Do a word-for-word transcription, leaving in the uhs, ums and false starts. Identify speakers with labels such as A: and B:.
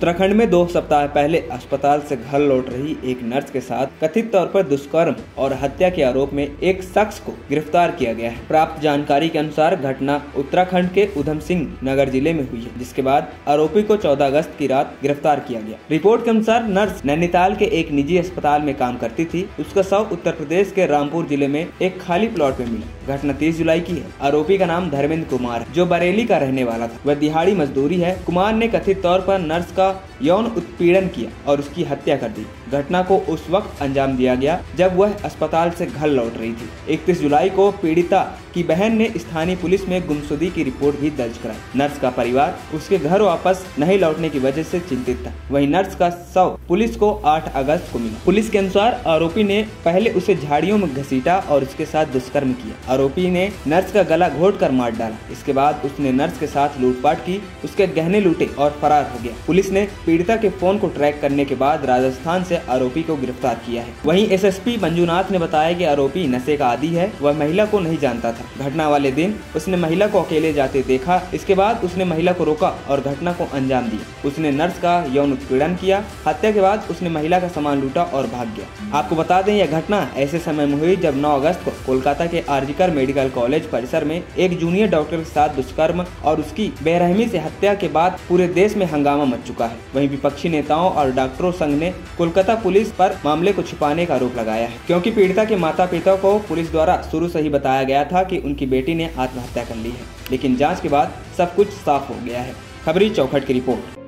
A: उत्तराखंड में दो सप्ताह पहले अस्पताल से घर लौट रही एक नर्स के साथ कथित तौर पर दुष्कर्म और हत्या के आरोप में एक शख्स को गिरफ्तार किया गया है। प्राप्त जानकारी के अनुसार घटना उत्तराखंड के उधम सिंह नगर जिले में हुई है, जिसके बाद आरोपी को चौदह अगस्त की रात गिरफ्तार किया गया। रिपोर्ट के अनुसार नर्स नैनीताल के एक निजी अस्पताल में काम करती थी। उसका शव उत्तर प्रदेश के रामपुर जिले में एक खाली प्लॉट में मिला। घटना तीस जुलाई की है। आरोपी का नाम धर्मेंद्र कुमार है, जो बरेली का रहने वाला था। वह दिहाड़ी मजदूरी है। कुमार ने कथित तौर पर नर्स का यौन उत्पीड़न किया और उसकी हत्या कर दी। घटना को उस वक्त अंजाम दिया गया जब वह अस्पताल से घर लौट रही थी। इकतीस जुलाई को पीड़िता की बहन ने स्थानीय पुलिस में गुमशुदगी की रिपोर्ट भी दर्ज कराई। नर्स का परिवार उसके घर वापस नहीं लौटने की वजह से चिंतित था। वहीं नर्स का शव पुलिस को आठ अगस्त को मिला। पुलिस के अनुसार आरोपी ने पहले उसे झाड़ियों में घसीटा और उसके साथ दुष्कर्म किया। आरोपी ने नर्स का गला घोट कर मार डाला। इसके बाद उसने नर्स के साथ लूटपाट की, उसके गहने लूटे और फरार हो गया। पुलिस ने पीड़िता के फोन को ट्रैक करने के बाद राजस्थान से आरोपी को गिरफ्तार किया है। वहीं एसएसपी मंजूनाथ ने बताया कि आरोपी नशे का आदी है। वह महिला को नहीं जानता था। घटना वाले दिन उसने महिला को अकेले जाते देखा। इसके बाद उसने महिला को रोका और घटना को अंजाम दिया। उसने नर्स का यौन उत्पीड़न किया। हत्या के बाद उसने महिला का सामान लूटा और भाग गया। आपको बता दें, यह घटना ऐसे समय में हुई जब नौ अगस्त को कोलकाता के आरजीकर मेडिकल कॉलेज परिसर में एक जूनियर डॉक्टर के साथ दुष्कर्म और उसकी बेरहमी से हत्या के बाद पूरे देश में हंगामा मच चुका है। वहीं विपक्षी नेताओं और डॉक्टरों संघ ने कोलकाता पुलिस पर मामले को छिपाने का आरोप लगाया है, क्योंकि पीड़िता के माता पिता को पुलिस द्वारा शुरू से ही बताया गया था कि उनकी बेटी ने आत्महत्या कर ली है। लेकिन जांच के बाद सब कुछ साफ हो गया है। खबरी चौखट की रिपोर्ट।